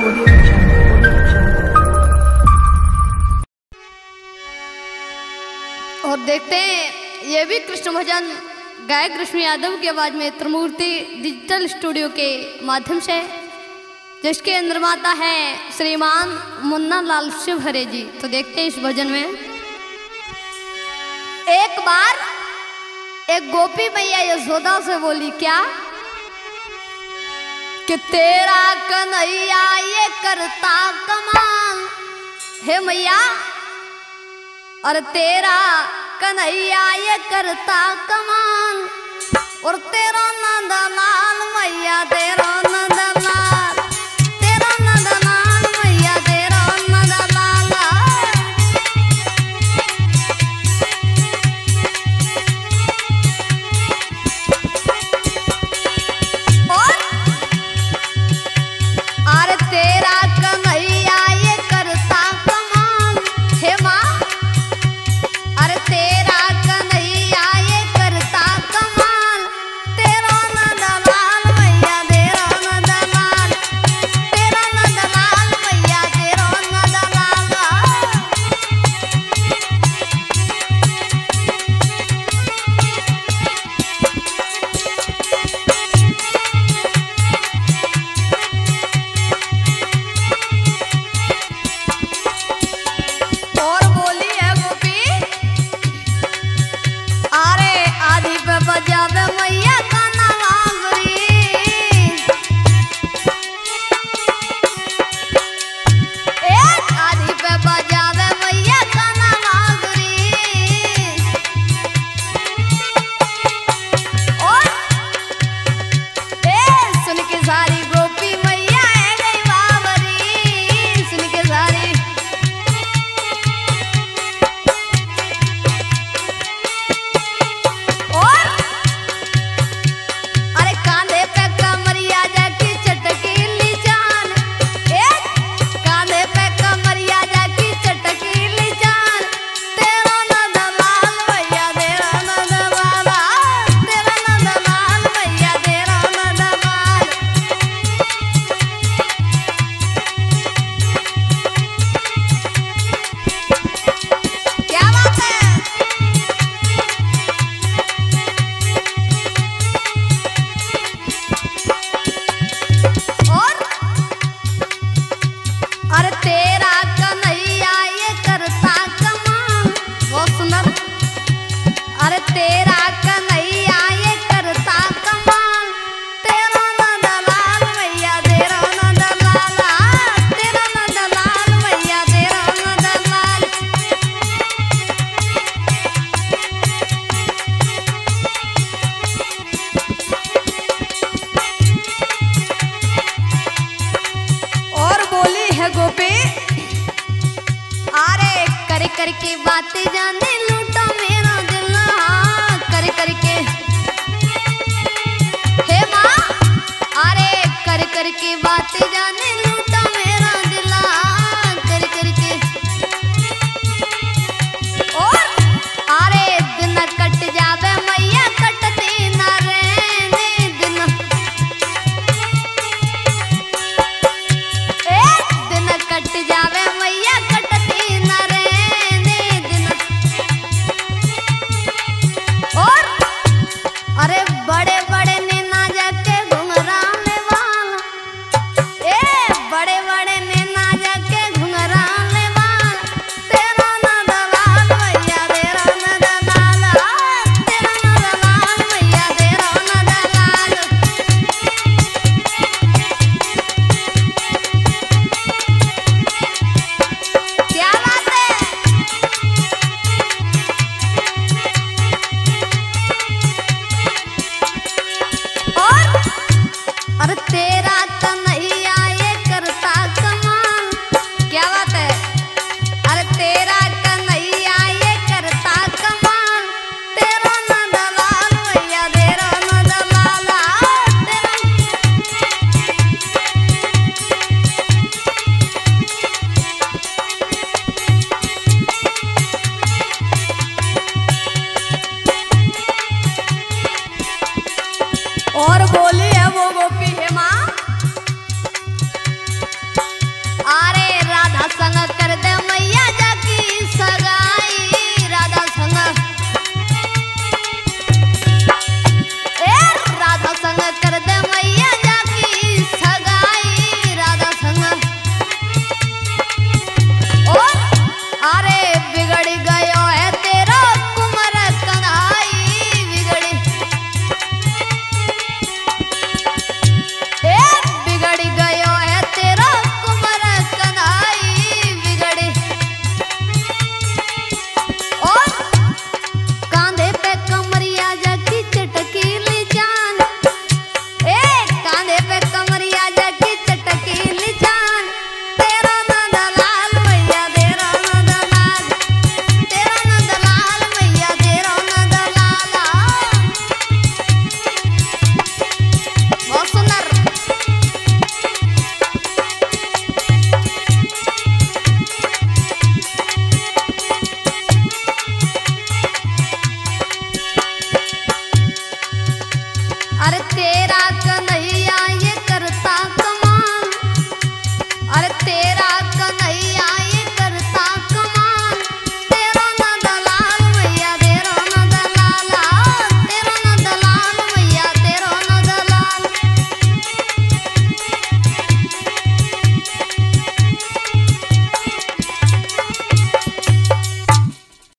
और देखते हैं ये भी कृष्ण भजन गायक कृष्ण यादव की आवाज में त्रिमूर्ति डिजिटल स्टूडियो के माध्यम से, जिसके निर्माता है श्रीमान मुन्ना लाल शिवहरे जी। तो देखते हैं इस भजन में। एक बार एक गोपी मैया यशोदा से बोली क्या कि तेरा कन्हैया ये करता कमाल, हे मैया और तेरा कन्हैया ये करता कमाल, और तेरा नंदलाल मैया तेरा नंदलाल, तेरा नंदलाल मैया तेरा नंदलाल। और अरे तेरा कन्हैया ये करता कमाल, हे माँ अरे तेरा कन्हैया ये करता कमाल, तेरा नंदलाल मैया तेरा नंदलाल, तेरा नंदलाल मैया तेरा नंदलाल। और बोली है गोपी अरे आदि पे बजावे मैया गाना वांगरी, एक आदि पे बजावे मैया गाना वांगरी। और सुन के सारी गोपी मैया है गई बावरी, सुन के सारी और अरे कांधे पे कमरिया जाकी चटकीली जान, एक कांधे पे कमरिया जाकी चटकीली जान, तेरा नंदलाल मैया तेरा नंदलाल, तेरा नंदलाल मैया तेरा नंदलाल। क्या बात है। और अरे तेरा कन्हैया ये करता कमाल, वो सुनर अरे तेरा कन्हैया ये करता कमाल, तेरा नंदलाल मैया तेरा नंदलाल, तेरा नंदलाल मैया तेरा नंदलाल। और बोली है गोपी अरे कर करके बातें जाने लूटा मेरा दिल, हाँ कर करके हे माँ अरे कर करके बातें जाने